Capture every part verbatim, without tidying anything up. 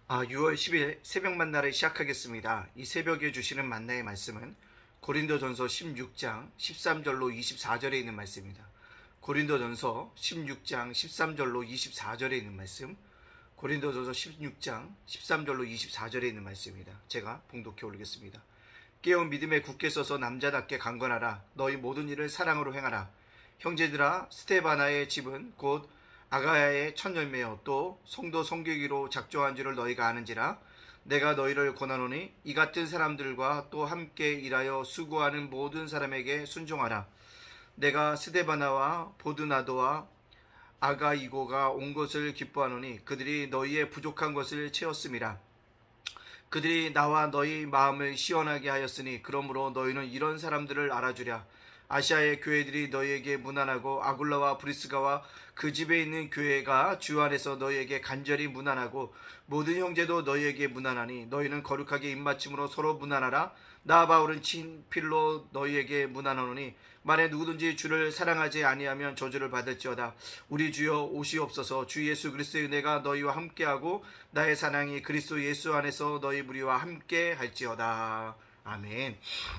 아, 유월 십일 새벽 만나를 시작하겠습니다. 이 새벽에 주시는 만나의 말씀은 고린도전서 십육 장 십삼 절로 이십사 절에 있는 말씀입니다. 고린도전서 십육 장 십삼 절로 이십사 절에 있는 말씀, 고린도전서 십육 장 십삼 절로 이십사 절에 있는 말씀입니다. 제가 봉독해 올리겠습니다. 깨어 믿음에 굳게 서서 남자답게 강건하라. 너희 모든 일을 사랑으로 행하라. 형제들아, 스테바나의 집은 곧 아가야의 첫 열매여 또 성도 성교기로 작정한 줄을 너희가 아는지라. 내가 너희를 권하노니 이 같은 사람들과 또 함께 일하여 수고하는 모든 사람에게 순종하라. 내가 스데바나와 보드나도와 아가이고가 온 것을 기뻐하노니 그들이 너희의 부족한 것을 채웠음이라. 그들이 나와 너희 마음을 시원하게 하였으니 그러므로 너희는 이런 사람들을 알아주랴. 아시아의 교회들이 너희에게 문안하고 아굴라와 브리스가와 그 집에 있는 교회가 주 안에서 너희에게 간절히 문안하고 모든 형제도 너희에게 문안하니 너희는 거룩하게 입맞춤으로 서로 문안하라. 나 바울은 친필로 너희에게 문안하노니 만에 누구든지 주를 사랑하지 아니하면 저주를 받을지어다. 우리 주여 오시옵소서. 주 예수 그리스도의 은혜가 너희와 함께하고 나의 사랑이 그리스도 예수 안에서 너희 무리와 함께 할지어다. 아멘.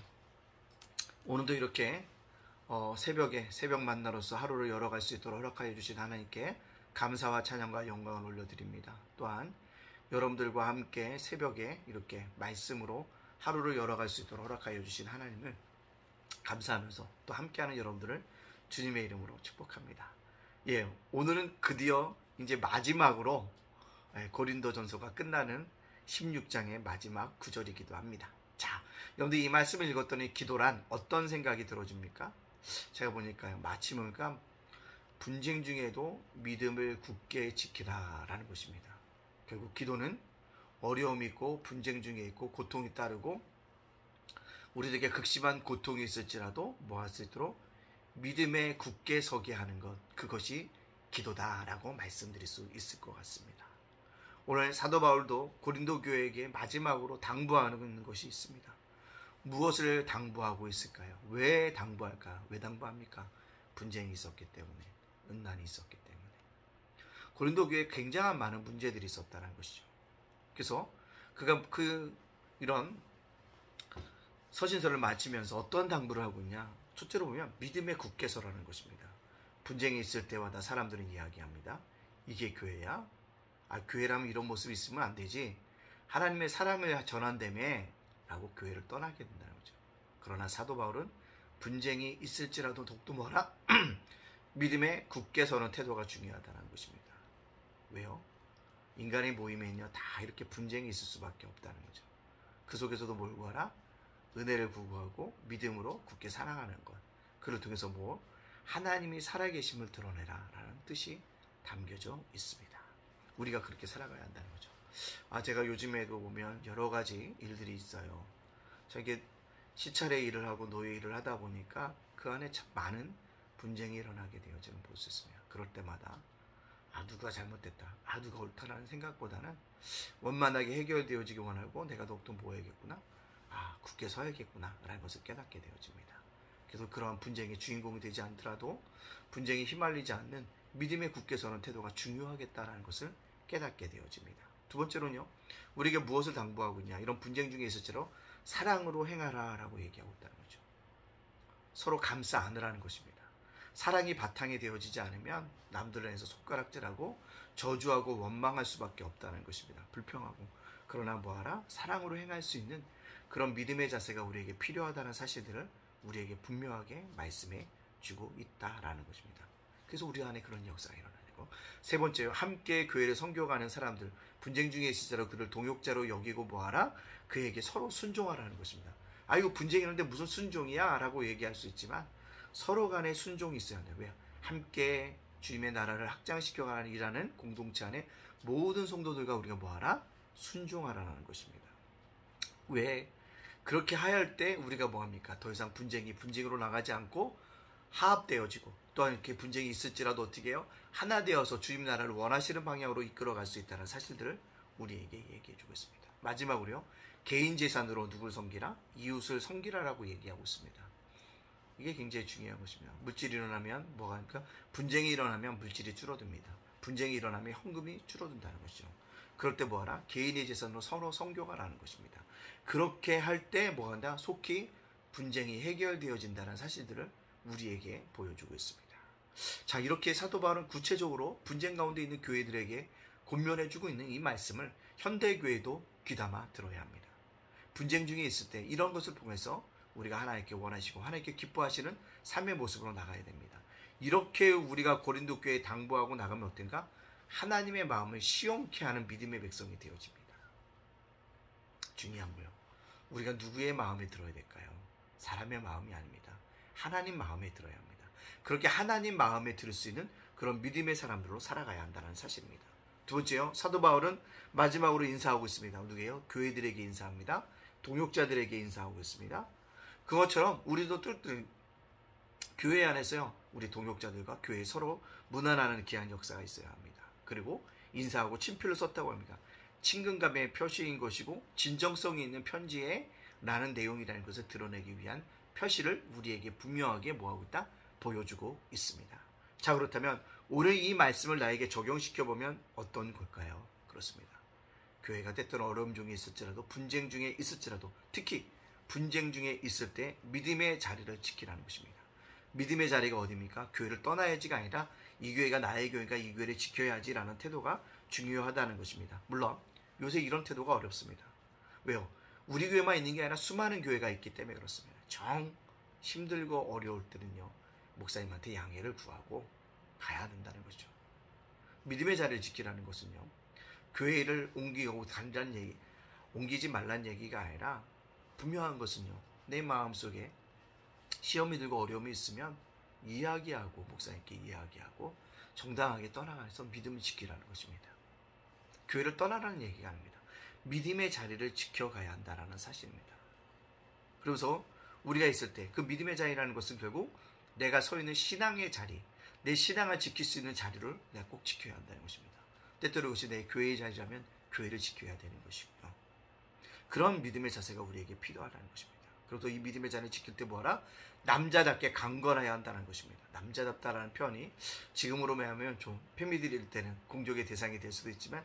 오늘도 이렇게 어, 새벽에 새벽 만나로서 하루를 열어갈 수 있도록 허락하여 주신 하나님께 감사와 찬양과 영광을 올려드립니다. 또한 여러분들과 함께 새벽에 이렇게 말씀으로 하루를 열어갈 수 있도록 허락하여 주신 하나님을 감사하면서 또 함께하는 여러분들을 주님의 이름으로 축복합니다. 예, 오늘은 드디어 이제 마지막으로 고린도전서가 끝나는 십육 장의 마지막 구절이기도 합니다. 자, 여러분들 이 말씀을 읽었더니 기도란 어떤 생각이 들어집니까? 제가 보니까요, 마치 뭔가 분쟁 중에도 믿음을 굳게 지키라 라는 것입니다. 결국 기도는 어려움이 있고 분쟁 중에 있고 고통이 따르고 우리에게 극심한 고통이 있을지라도 뭐 할 수 있도록 믿음에 굳게 서게 하는 것, 그것이 기도다라고 말씀드릴 수 있을 것 같습니다. 오늘 사도 바울도 고린도 교회에게 마지막으로 당부하는 것이 있습니다. 무엇을 당부하고 있을까요? 왜 당부할까요? 왜 당부합니까? 분쟁이 있었기 때문에, 은난이 있었기 때문에. 고린도 교회에 굉장한 많은 문제들이 있었다는 것이죠. 그래서 그가 그 이런 서신서를 마치면서 어떤 당부를 하고 있냐? 첫째로 보면 믿음에 굳게 서라는 것입니다. 분쟁이 있을 때마다 사람들은 이야기합니다. 이게 교회야? 아, 교회라면 이런 모습이 있으면 안 되지. 하나님의 사랑을 전한다며 라고 교회를 떠나게 된다는 거죠. 그러나 사도 바울은 분쟁이 있을지라도 독도 뭐라? 믿음에 굳게 서는 태도가 중요하다는 것입니다. 왜요? 인간의 모임에는요, 다 이렇게 분쟁이 있을 수밖에 없다는 거죠. 그 속에서도 뭘 구하라? 은혜를 구하고 믿음으로 굳게 사랑하는 것. 그를 통해서 뭐? 하나님이 살아계심을 드러내라 라는 뜻이 담겨져 있습니다. 우리가 그렇게 살아가야 한다는 거죠. 아, 제가 요즘에도 보면 여러 가지 일들이 있어요. 저게 시찰의 일을 하고 노예 일을 하다 보니까 그 안에 참 많은 분쟁이 일어나게 되어지는 볼 수 있습니다. 그럴 때마다 아, 누가 잘못됐다, 아, 누가 옳다라는 생각보다는 원만하게 해결되어지기 원하고 내가 더욱더 뭐 해야겠구나, 아, 굳게 서야겠구나 라는 것을 깨닫게 되어집니다. 그래서 그러한 분쟁의 주인공이 되지 않더라도 분쟁에 휘말리지 않는 믿음에 굳게 서는 태도가 중요하겠다라는 것을 깨닫게 되어집니다. 두 번째로는요, 우리가 무엇을 당부하고 있냐? 이런 분쟁 중에 있을지라도 사랑으로 행하라 라고 얘기하고 있다는 거죠. 서로 감싸 안으라는 것입니다. 사랑이 바탕이 되어지지 않으면 남들 안에서 손가락질하고 저주하고 원망할 수밖에 없다는 것입니다. 불평하고. 그러나 뭐하라? 사랑으로 행할 수 있는 그런 믿음의 자세가 우리에게 필요하다는 사실들을 우리에게 분명하게 말씀해 주고 있다라는 것입니다. 그래서 우리 안에 그런 역사가 일어나고, 세 번째로 함께 교회를 섬겨가는 사람들, 분쟁 중에 있을지라도 그를 동역자로 여기고 뭐하라? 그에게 서로 순종하라는 것입니다. 아, 이거 분쟁이 있는데 무슨 순종이야? 라고 얘기할 수 있지만 서로 간에 순종이 있어야 돼요. 왜? 함께 주님의 나라를 확장시켜가는 일하는 공동체 안에 모든 성도들과 우리가 뭐하라? 순종하라는 것입니다. 왜? 그렇게 하여할 때 우리가 뭐합니까? 더 이상 분쟁이 분쟁으로 나가지 않고 화합되어지고, 또한 이렇게 분쟁이 있을지라도 어떻게 해요? 하나 되어서 주님 나라를 원하시는 방향으로 이끌어갈 수 있다는 사실들을 우리에게 얘기해주고 있습니다. 마지막으로요, 개인 재산으로 누굴 섬기라? 이웃을 섬기라라고 얘기하고 있습니다. 이게 굉장히 중요한 것입니다. 물질이 일어나면 뭐가 합니까? 분쟁이 일어나면 물질이 줄어듭니다. 분쟁이 일어나면 헌금이 줄어든다는 것이죠. 그럴 때 뭐하라? 개인의 재산으로 서로 성교가라는 것입니다. 그렇게 할 때 뭐한다? 속히 분쟁이 해결되어진다는 사실들을 우리에게 보여주고 있습니다. 자, 이렇게 사도 바울은 구체적으로 분쟁 가운데 있는 교회들에게 권면해주고 있는 이 말씀을 현대교회도 귀담아 들어야 합니다. 분쟁 중에 있을 때 이런 것을 통해서 우리가 하나님께 원하시고 하나님께 기뻐하시는 삶의 모습으로 나가야 됩니다. 이렇게 우리가 고린도 교회에 당부하고 나가면 어떤가? 하나님의 마음을 시원케 하는 믿음의 백성이 되어집니다. 중요한 거요. 우리가 누구의 마음에 들어야 될까요? 사람의 마음이 아닙니다. 하나님 마음에 들어야 합니다. 그렇게 하나님 마음에 들을 수 있는 그런 믿음의 사람들로 살아가야 한다는 사실입니다. 두 번째요. 사도 바울은 마지막으로 인사하고 있습니다. 누구예요? 교회들에게 인사합니다. 동역자들에게 인사하고 있습니다. 그것처럼 우리도 뚫뚫 교회 안에서요. 우리 동역자들과 교회 서로 무난하는 귀한 역사가 있어야 합니다. 그리고 인사하고 친필로 썼다고 합니다. 친근감의 표시인 것이고 진정성이 있는 편지에 라는 내용이라는 것을 드러내기 위한 표시를 우리에게 분명하게 뭐하고 있다? 보여주고 있습니다. 자, 그렇다면 오늘 이 말씀을 나에게 적용시켜보면 어떤 걸까요? 그렇습니다. 교회가 때때로 어려움 중에 있을지라도 분쟁 중에 있을지라도 특히 분쟁 중에 있을 때 믿음의 자리를 지키라는 것입니다. 믿음의 자리가 어디입니까? 교회를 떠나야지가 아니라 이 교회가 나의 교회가 이 교회를 지켜야지라는 태도가 중요하다는 것입니다. 물론 요새 이런 태도가 어렵습니다. 왜요? 우리 교회만 있는 게 아니라 수많은 교회가 있기 때문에 그렇습니다. 정 힘들고 어려울 때는요. 목사님한테 양해를 구하고 가야 된다는 거죠. 믿음의 자리를 지키라는 것은요. 교회를 옮기고 간다는 얘기, 옮기지 말라는 얘기가 아니라 분명한 것은요. 내 마음속에 시험이 들고 어려움이 있으면 이야기하고 목사님께 이야기하고 정당하게 떠나가서 믿음을 지키라는 것입니다. 교회를 떠나라는 얘기가 아닙니다. 믿음의 자리를 지켜가야 한다는 사실입니다. 그래서 우리가 있을 때 그 믿음의 자리라는 것은 결국 내가 서 있는 신앙의 자리, 내 신앙을 지킬 수 있는 자리를 내가 꼭 지켜야 한다는 것입니다. 때때로 그것이 내 교회의 자리라면 교회를 지켜야 되는 것이고요. 그런 믿음의 자세가 우리에게 필요하다는 것입니다. 그리고 이 믿음의 자리를 지킬 때 뭐하라? 남자답게 강건해야 한다는 것입니다. 남자답다라는 표현이 지금으로 말하면 좀 패미들일 때는 공격의 대상이 될 수도 있지만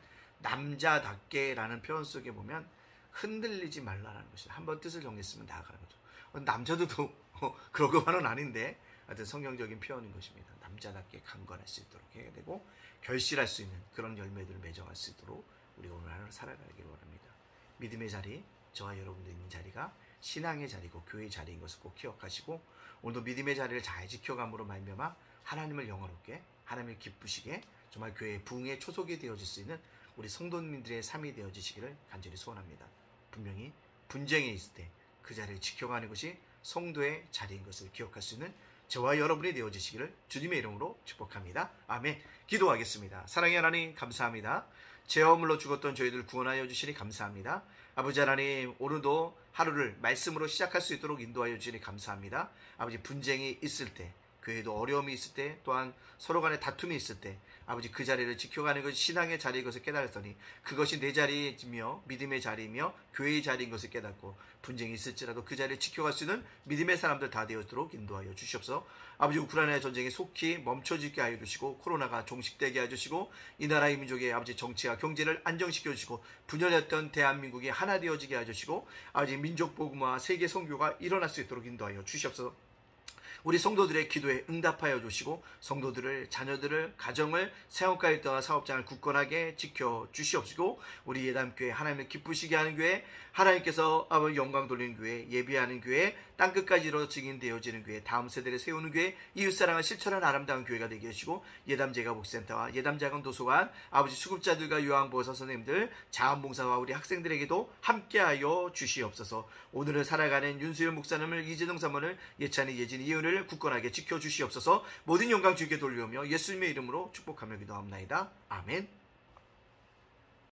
남자답게라는 표현 속에 보면 흔들리지 말라는 것이다. 한번 뜻을 정했으면 나아가는 거죠. 남자도 그러고만은 아닌데 하여튼 성경적인 표현인 것입니다. 남자답게 강건할 수 있도록 해야 되고 결실할 수 있는 그런 열매들을 맺어갈 수 있도록 우리가 오늘 하루 살아가기를 원합니다. 믿음의 자리, 저와 여러분들 있는 자리가 신앙의 자리고 교회의 자리인 것을 꼭 기억하시고 오늘도 믿음의 자리를 잘 지켜감으로 말미암아 하나님을 영화롭게 하나님을 기쁘시게 정말 교회의 부흥의 초석이 되어질 수 있는 우리 성도님들의 삶이 되어지시기를 간절히 소원합니다. 분명히 분쟁이 있을 때 그 자리를 지켜가는 것이 성도의 자리인 것을 기억할 수 있는 저와 여러분이 되어지시기를 주님의 이름으로 축복합니다. 아멘. 기도하겠습니다. 사랑의 하나님 감사합니다. 죄와 물로 죽었던 저희들 구원하여 주시니 감사합니다. 아버지 하나님 오늘도 하루를 말씀으로 시작할 수 있도록 인도하여 주시니 감사합니다. 아버지 분쟁이 있을 때 교회도 어려움이 있을 때 또한 서로 간에 다툼이 있을 때 아버지 그 자리를 지켜가는 것이 신앙의 자리인 것을 깨달았더니 그것이 내 자리이며 믿음의 자리이며 교회의 자리인 것을 깨닫고 분쟁이 있을지라도 그 자리를 지켜갈 수 있는 믿음의 사람들 다 되어도록 인도하여 주시옵소서. 아버지 우크라이나의 전쟁이 속히 멈춰지게 하여 주시고 코로나가 종식되게 하여 주시고 이 나라의 민족의 아버지 정치와 경제를 안정시켜 주시고 분열했던 대한민국이 하나 되어지게 하여 주시고 아버지 민족 복음화 세계 선교가 일어날 수 있도록 인도하여 주시옵소서. 우리 성도들의 기도에 응답하여 주시고 성도들을 자녀들을 가정을 세움과 일터와 사업장을 굳건하게 지켜 주시옵시고 우리 예담교회 하나님을 기쁘시게 하는 교회 하나님께서 아버지 영광 돌리는 교회 예비하는 교회 땅끝까지 이루어 증인되어지는 교회 다음 세대를 세우는 교회 이웃사랑을 실천하는 아름다운 교회가 되게 하시고 예담제가복센터와 예담자건 도서관 아버지 수급자들과 요양보호사 선생님들 자원봉사와 우리 학생들에게도 함께하여 주시옵소서. 오늘을 살아가는 윤수열 목사님을 이재동 사모를 예찬이 예진이 이은을 굳건하게 지켜주시옵소서. 모든 영광 주께 돌려오며 예수님의 이름으로 축복하며 기도합나이다. 아멘.